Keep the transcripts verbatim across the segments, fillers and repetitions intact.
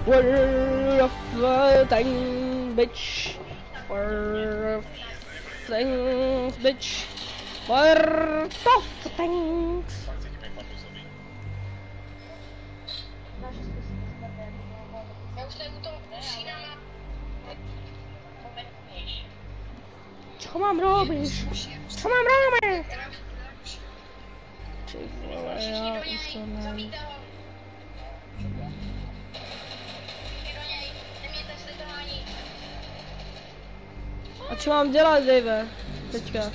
We're a floating bitch. We're a floating bitch. We're floating. Já už tady u toho přijínám. Co mám robiť? Co mám robiť? Ty vole, já už to nevím. A co mám dělat, Dave? Teďka.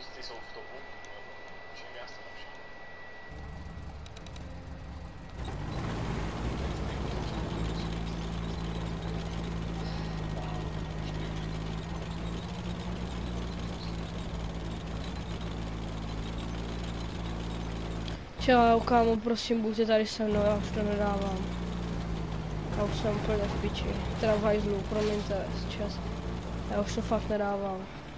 ty jsou v topu, čím já jsem lepší. Čau, kámo, prosím, buďte tady se mnou, já už to nedávám. Já už jsem úplně v piči, teda v hajzlu, promiňte, čas. Já už to fakt nedávám.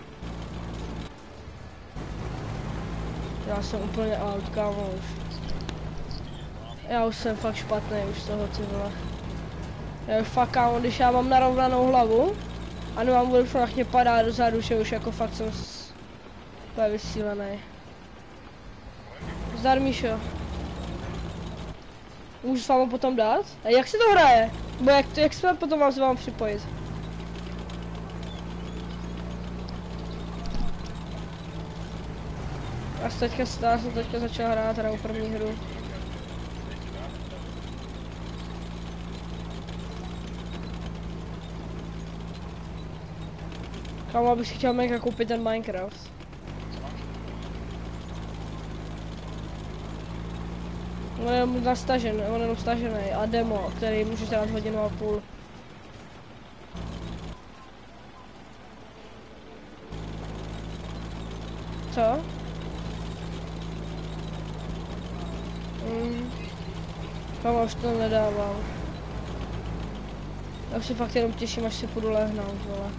Já jsem úplně out, kámo, už. Já už jsem fakt špatný už z toho, ty vole. Já už fakt, kámo, když já mám narovnanou hlavu a nemám vůbec, jak mě padá dozadu, že už jako fakt jsem s... úplně vysílený. Zdar, Míšo. Můžu s vámi potom dát? A jak se to hraje? Bo jak, to, jak se potom mám s vámi připojit? Já jsem teďka, já jsem teďka začal hrát teda u první hru. Kámo, abych si chtěl mega koupit ten Minecraft. On je jenom nastažen, on je jenom stažený a demo, který můžeš dát hodinu a půl. Co? Mm. Kámo, už to nedávám. Já už si fakt jenom těším, až si půjdu lehnout, vole.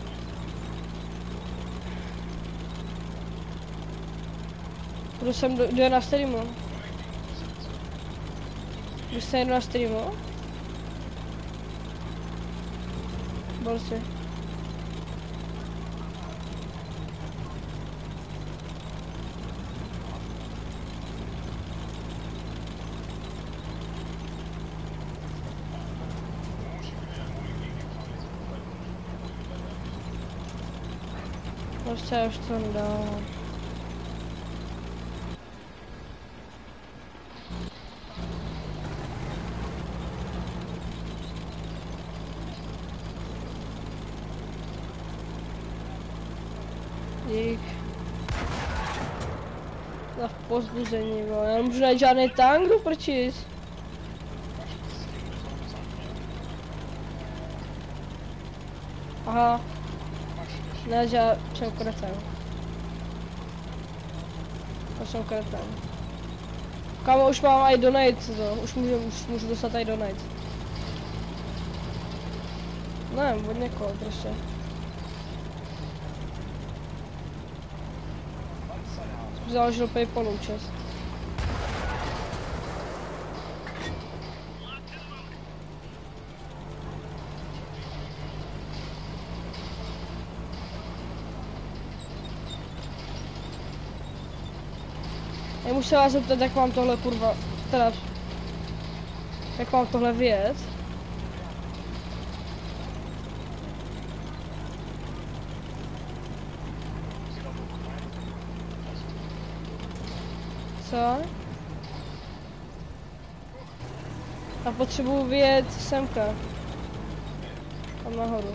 Půjdu sem do, do na streamu. Jdu se jdu na streamu? Borci. Prostě já už to nedávám. Dík. Za povzbuzení, bo. Já nemůžu najít žádný tank, kdo prčíc. Aha. Ne, že já jsem kreten. Já jsem kreten. Kámo, už mám i donate, to. Už můžu, už můžu dostat i donate. Ne, od někoho prostě. Založil PayPalu čas. Já musím vás zeptat, jak mám tohle kurva, teda, jak mám tohle vyjet. Co? A potřebuji vyjet semka. Tam nahoru.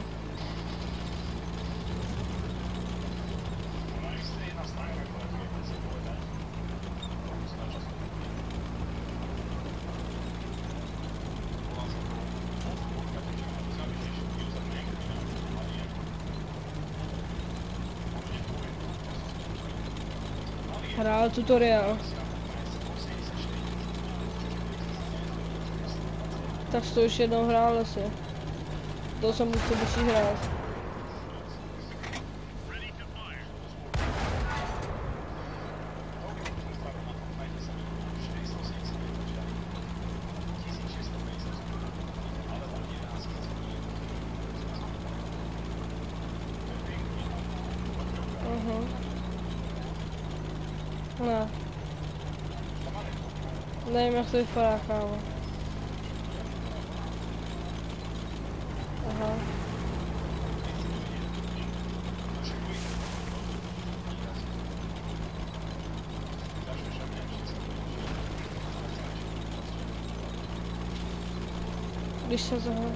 Hrál tutoriál. Tak to už jednou hrál asi. To jsem musel musí hrát. Uh-huh. Ne. Nevím, jak to vypadá, kámo. Aha. Když se zaho...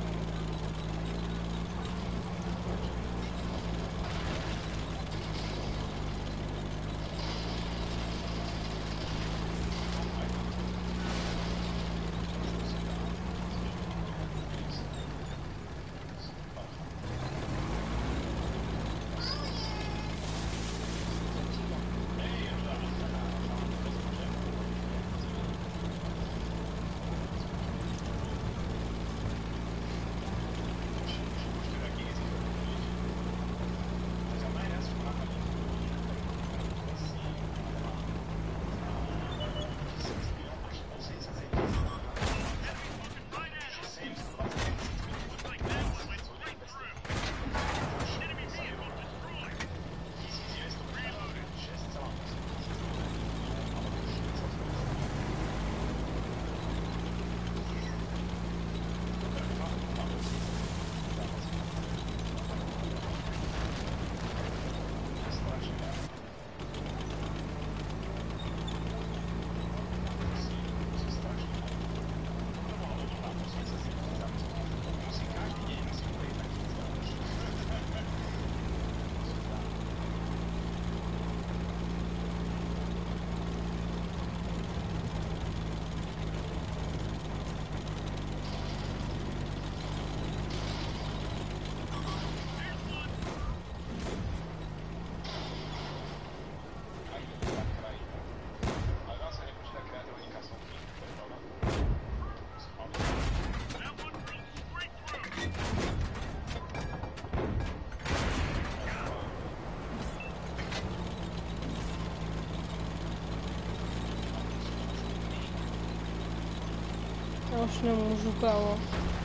Už nemůžu, kámo.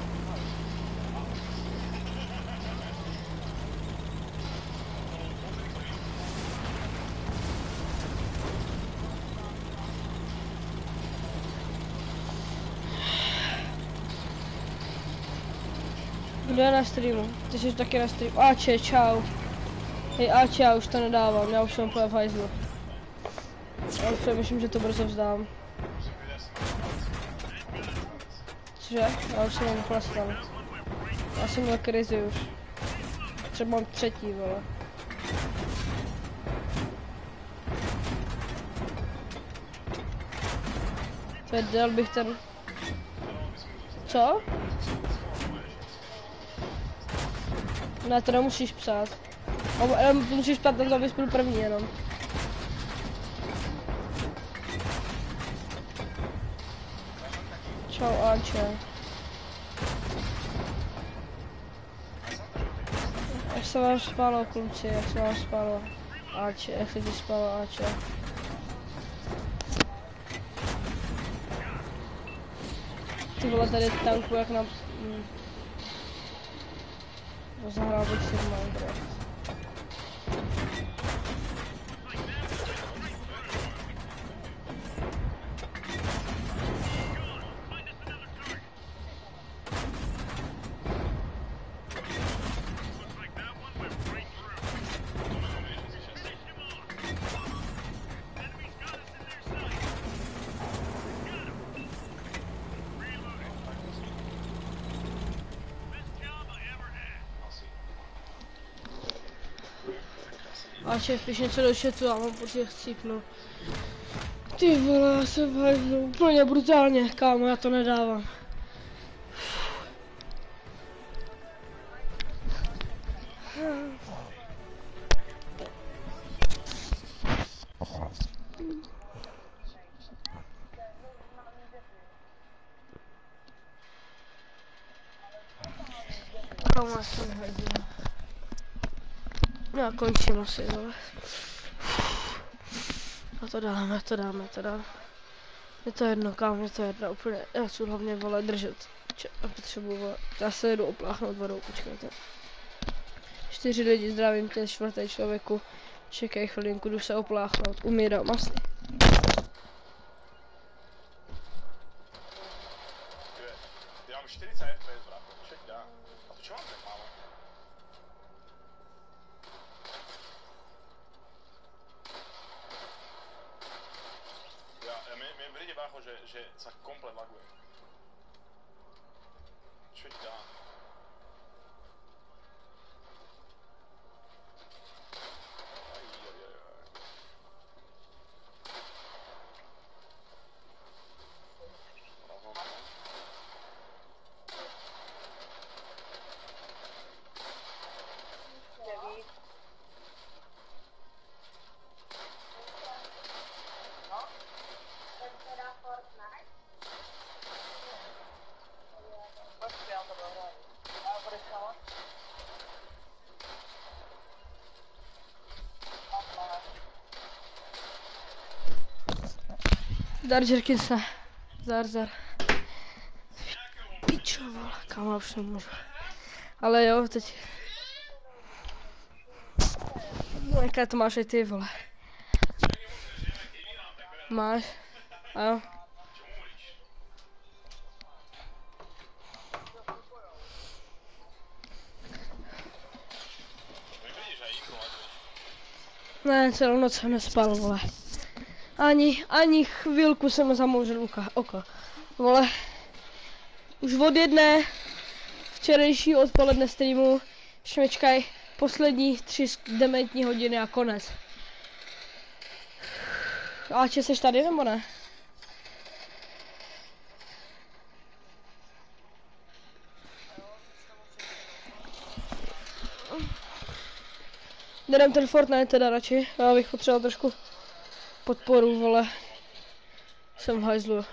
Kdo je na streamu? Ty jsi taky na streamu. Ače, čau. Hej, Ače, já už to nedávám, já už jsem úplně v hajzlu. Já už přemýšlím, že to brzo vzdám. Cože? Já už jsem mám úplně stan. Já jsem měl krizi už. Třeba mám třetí, vole. To je dal bych ten... Co? Ne, to nemusíš psát. O, musíš psát ten, abys byl první jenom. Čau, Ače. Jak se vám spalo, kluci, jak se vám spalo? Ače, jak se ti spalo, Ače? Ty vole, tady tanku jak na... Mm. Zahrál bych si v Minecraft. A šéf, když něco do chatu, já mám pocit, chcípnu. Ty vole, já jsem v hajzlu, úplně brutálně, kámo, já to nedávám. Kámo, já jsem v hajzlu. Já končím asi, vole. Já to dám, já to dám, já to dám. Je to jedno, kámo, je to jedno, úplně, já chci hlavně, vole, držet. Če, já potřebuji, vole, já se jedu opláchnout vodou, počkejte. Čtyři lidi, zdravím tě, čtvrtý člověku. Čekej chvilinku, jdu se opláchnout, umírám asi. Já mám čtyřicet F P S, brácho, však dá. A to čo mám tak málo? Ja, ja mi, mi príde, brácho, že, že sa komplet laguje. Čo ti dá? Aj, aj, aj, aj. Zdar, Jerkinse. Zdar, zdar. Pičo, vole, kámo, už nemůžu. Ale jo, teď... No, jaké to máš i ty, vole. Máš? A jo. Ne, celou noc jsem nespal, vole. Ani, ani chvilku jsem nezamouřil oko. Vole. Už od jedné včerejší odpoledne streamu šmečkaj poslední tři dementní hodiny a konec. Ače, seš tady nebo ne? Jdem ten Fortnite teda radši, já bych potřeboval trošku podporu, vole. Jsem v hajzlu.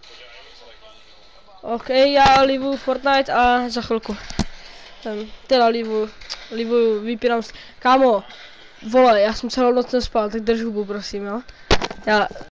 OK, já livuju Fortnite a za chvilku. Ten, teda livuju, livuju, vypínám. Kámo, vole, já jsem celou noc nespal, tak drž hubu, prosím, jo. Já...